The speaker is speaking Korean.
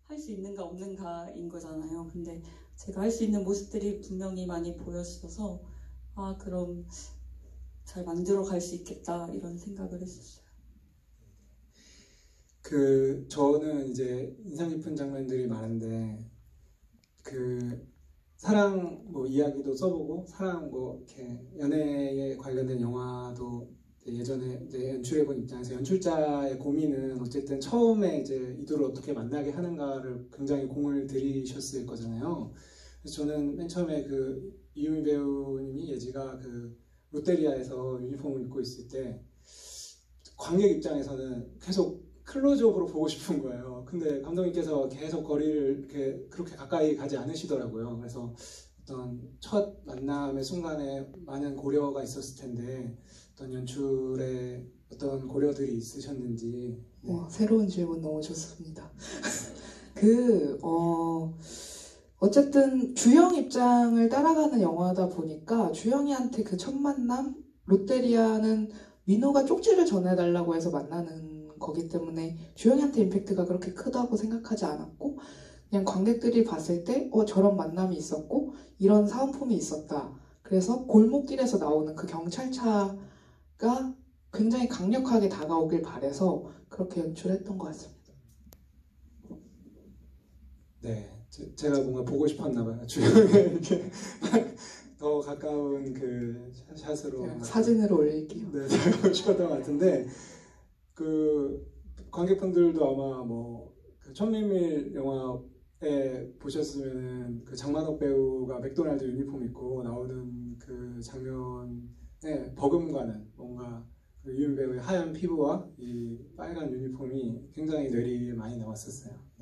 할 수 있는가 없는가인 거잖아요. 근데 제가 할 수 있는 모습들이 분명히 많이 보였어서 아 그럼 잘 만들어 갈 수 있겠다 이런 생각을 했었어요. 저는 이제 인상 깊은 장면들이 많은데 사랑 뭐 이야기도 써보고 사랑 뭐 이렇게 연애에 관련된 영화도 예전에 이제 연출해본 입장에서 연출자의 고민은 어쨌든 처음에 이제 이들을 어떻게 만나게 하는가를 굉장히 공을 들이셨을 거잖아요. 그래서 저는 맨 처음에 이유미 배우님이 예지가 롯데리아에서 유니폼을 입고 있을 때 관객 입장에서는 계속 클로즈업으로 보고 싶은 거예요. 근데 감독님께서 계속 거리를 그렇게 가까이 가지 않으시더라고요. 그래서 어떤 첫 만남의 순간에 많은 고려가 있었을 텐데 어떤 연출에 어떤 고려들이 있으셨는지. 네. 새로운 질문 너무 좋습니다. 어쨌든 주영 입장을 따라가는 영화다 보니까 주영이한테 그 첫 만남, 롯데리아는 민호가 쪽지를 전해달라고 해서 만나는 거기 때문에 주영이한테 임팩트가 그렇게 크다고 생각하지 않았고 그냥 관객들이 봤을 때 저런 만남이 있었고 이런 사은품이 있었다. 그래서 골목길에서 나오는 그 경찰차가 굉장히 강력하게 다가오길 바래서 그렇게 연출했던 것 같습니다. 네, 제가 뭔가 보고 싶었나 봐요. 주영에 이렇게 더 가까운 샷으로 사진으로 올릴게요. 네, 제가 보고 싶었던 것 같은데 관객분들도 아마 천민밀 영화에 보셨으면 장만옥 배우가 맥도날드 유니폼 입고 나오는 그 장면에 버금가는 뭔가 유미 배우의 하얀 피부와 이 빨간 유니폼이 굉장히 뇌리에 많이 남았었어요.